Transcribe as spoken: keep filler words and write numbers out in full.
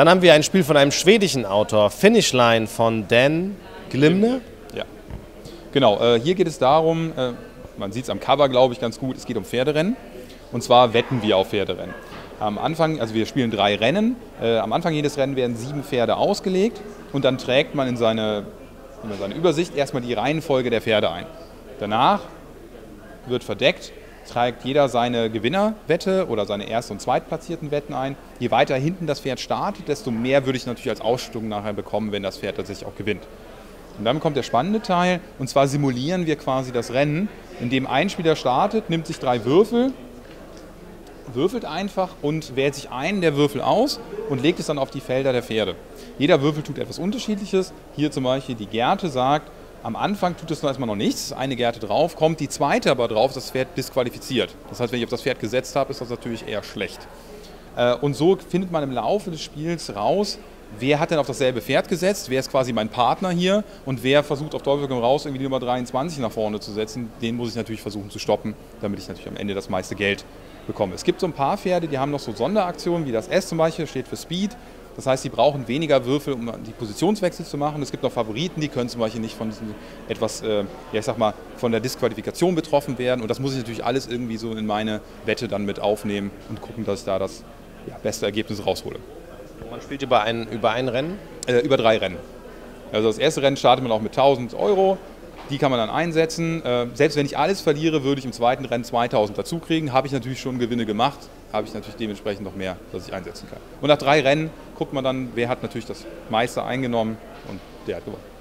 Dann haben wir ein Spiel von einem schwedischen Autor, Finish Line von Dan Glimne. Ja, genau. Äh, hier geht es darum, äh, man sieht es am Cover, glaube ich, ganz gut, es geht um Pferderennen. Und zwar wetten wir auf Pferderennen. Am Anfang, also wir spielen drei Rennen. Äh, am Anfang jedes Rennen werden sieben Pferde ausgelegt und dann trägt man in seine, in seine Übersicht erstmal die Reihenfolge der Pferde ein. Danach wird verdeckt, trägt jeder seine Gewinnerwette oder seine erst- und zweitplatzierten Wetten ein. Je weiter hinten das Pferd startet, desto mehr würde ich natürlich als Ausstattung nachher bekommen, wenn das Pferd tatsächlich auch gewinnt. Und dann kommt der spannende Teil, und zwar simulieren wir quasi das Rennen, in dem ein Spieler startet, nimmt sich drei Würfel, würfelt einfach und wählt sich einen der Würfel aus und legt es dann auf die Felder der Pferde. Jeder Würfel tut etwas Unterschiedliches. Hier zum Beispiel die Gerte sagt, am Anfang tut es noch erstmal noch nichts, eine Gerte drauf, kommt die zweite aber drauf, ist das Pferd disqualifiziert. Das heißt, wenn ich auf das Pferd gesetzt habe, ist das natürlich eher schlecht. Und so findet man im Laufe des Spiels raus, wer hat denn auf dasselbe Pferd gesetzt, wer ist quasi mein Partner hier und wer versucht auf Teufel komm raus irgendwie die Nummer dreiundzwanzig nach vorne zu setzen, den muss ich natürlich versuchen zu stoppen, damit ich natürlich am Ende das meiste Geld bekomme. Es gibt so ein paar Pferde, die haben noch so Sonderaktionen, wie das S zum Beispiel, steht für Speed. Das heißt, sie brauchen weniger Würfel, um die Positionswechsel zu machen. Es gibt noch Favoriten, die können zum Beispiel nicht von diesem etwas, äh, ja ich sag mal, von der Disqualifikation betroffen werden. Und das muss ich natürlich alles irgendwie so in meine Wette dann mit aufnehmen und gucken, dass ich da das ja, beste Ergebnis raushole. Man spielt über ein, über ein Rennen? Äh, über drei Rennen. Also das erste Rennen startet man auch mit tausend Euro. Die kann man dann einsetzen. Äh, selbst wenn ich alles verliere, würde ich im zweiten Rennen zweitausend dazu kriegen. Habe ich natürlich schon Gewinne gemacht, habe ich natürlich dementsprechend noch mehr, dass ich einsetzen kann. Und nach drei Rennen guckt man dann, wer hat natürlich das meiste eingenommen und der hat gewonnen.